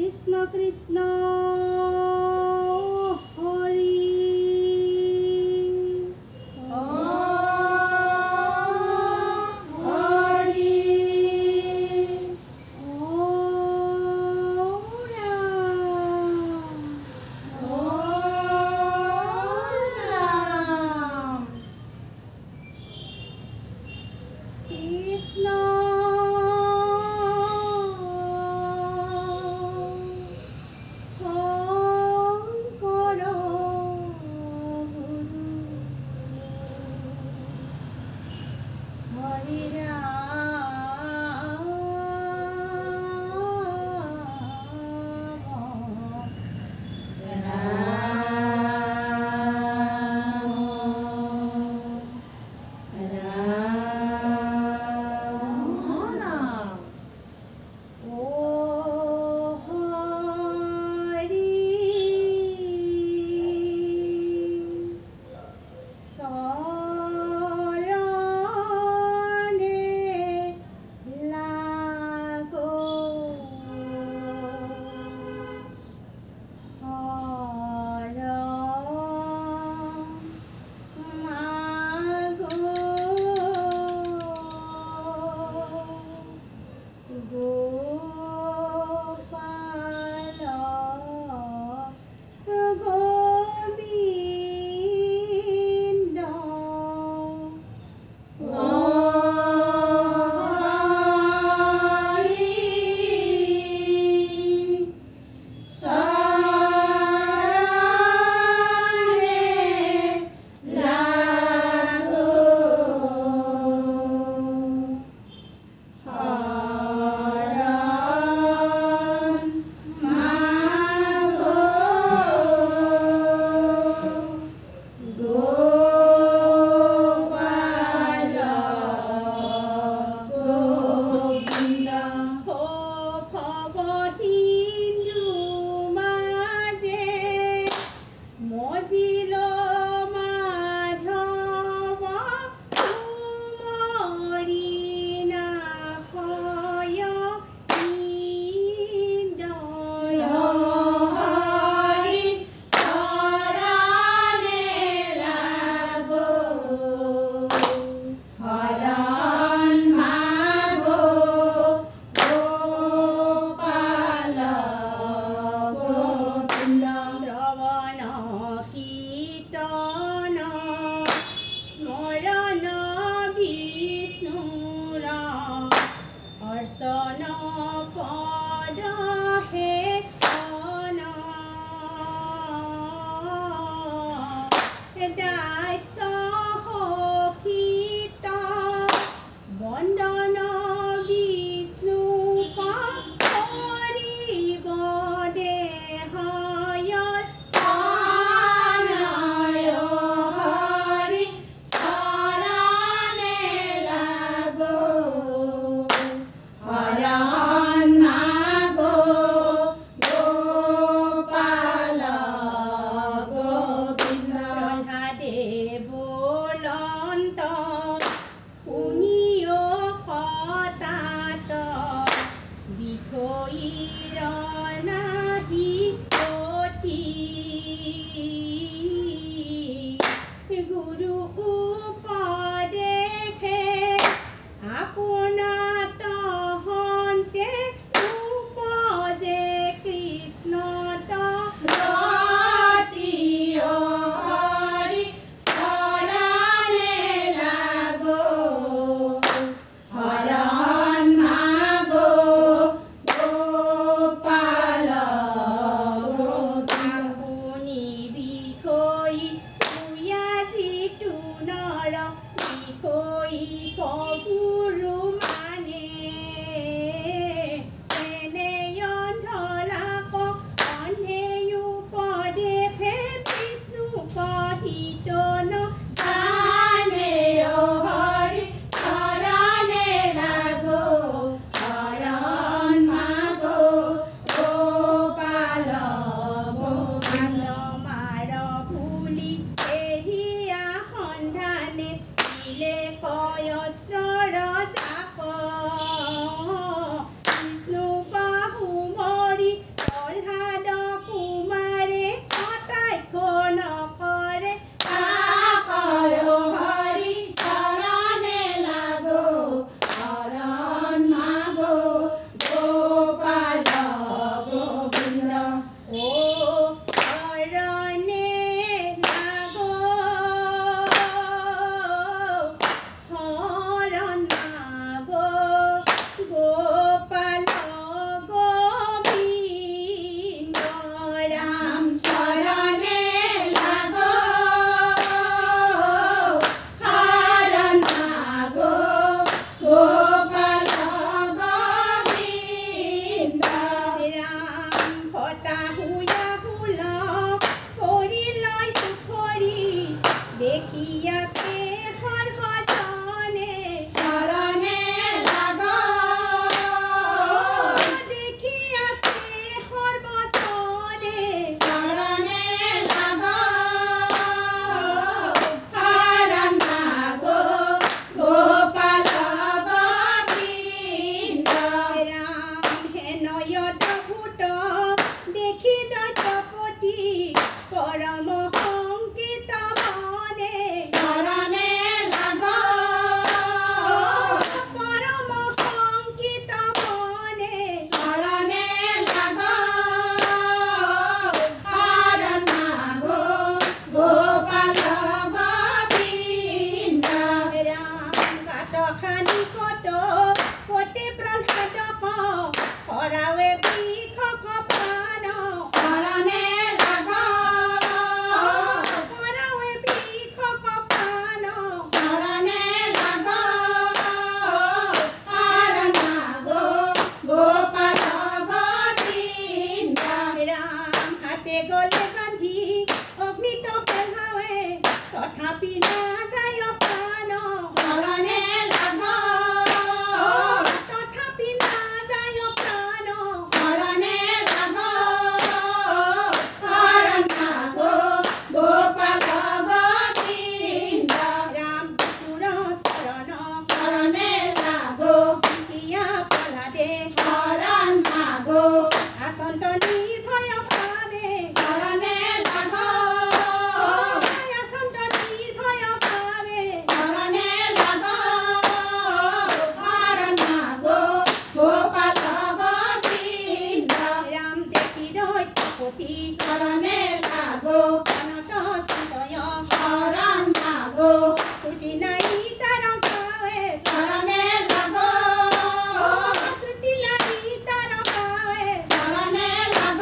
Krishna Krishna Hari Krishna হাতে গলে বান্ধি অগ্নিত পেলাৱে তথাপি নাযায় প্ৰাণ শৰণে লাগ তথাপি নাযায় প্ৰাণ শৰণে লাগ শৰণ লাগ গোপাল গোবিন্দ ৰাম বিষ্ণুৰ শৰণ শৰণে লাগ ইয়া প্ৰহ্লাদে শৰণ লাগ আচন্ত নিৰ্ভয় ভাৱে শৰণে লাগ আচন্ত নিৰ্ভয় ভাৱে শৰণে লাগ শৰণ লাগ গোপাল গোবিন্দ ৰাম দেখি দৈত্যপতি শৰণে লাগ অনত চিন্তয় শৰণ লাগ ছুটি নাই তাৰ গাৱে শৰণে লাগ ছুটি নাই তাৰ গাৱে শৰণে লাগ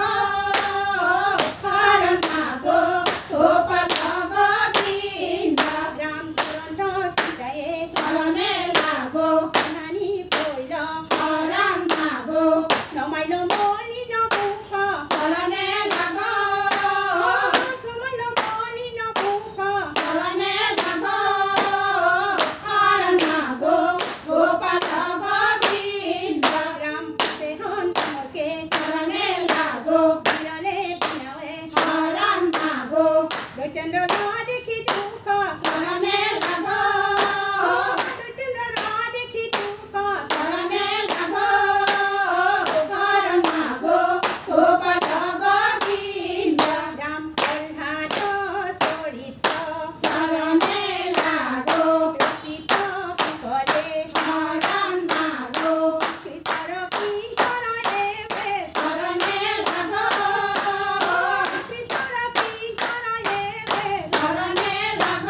শৰণ লাগ গোপাল গোবিন্দ ৰাম দুৰন্ত সীতায়ে শৰণে লাগ স্নানি পৰিল শৰণ লাগ নমাইল মলিন মুখ শৰণে লাগ নমাইল মলিন মুখ শৰণে লাগ শৰণ লাগ গোপাল গোবিন্দ ৰাম দেহন তমকে শৰণে লাগ বিৰলে বিনাৱে শৰণ লাগ দৈত্যেন্দ্ৰ দেখি দুখ শৰণে লাগ দৈত্যেন্দ্ৰ দেখি দুখ শৰণে লাগ শৰণ লাগ গোপাল গোবিন্দ ৰাম প্ৰহ্লাদ চৰিত শৰণে লাগ ৰচিত শংকৰে শৰণ লাগ কৃষ্ণৰ কিংকৰয়ে শৰণে লাগ কৃষ্ণৰ কিংকৰয়ে শৰণে লাগ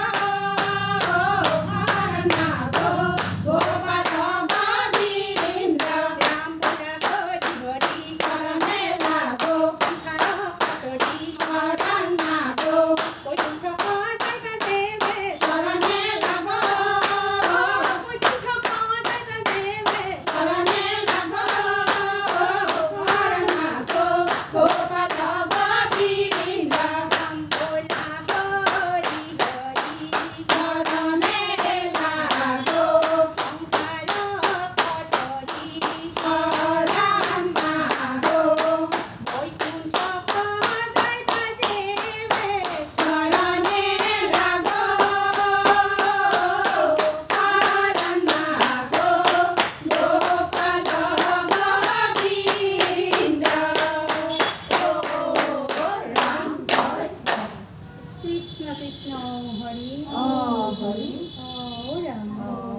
শৰণ লাগ গোপাল গোবিন্দ ৰাম বল্লভ হৰি শৰণে লাগ সংসাৰ পাতৰি শৰণ লাগ বৈকুণ্ঠ জয় দেৱে শৰণে লাগ বৈকুণ্ঠ জয় দেৱে শৰণে লাগ শৰণ লাগ গোপাল গোবিন্দ ৰাম বল্লভ হৰি হৰি শৰণে লাগ সংসাৰ পাতৰি শৰণ লাগ বৈকুণ্ঠ জয় দেৱে শৰণে লাগ শৰণ লাগ গোপাল গোবিন্দ ৰাম জয় কৃষ্ণ কৃষ্ণ হৰি হৰি ৰাম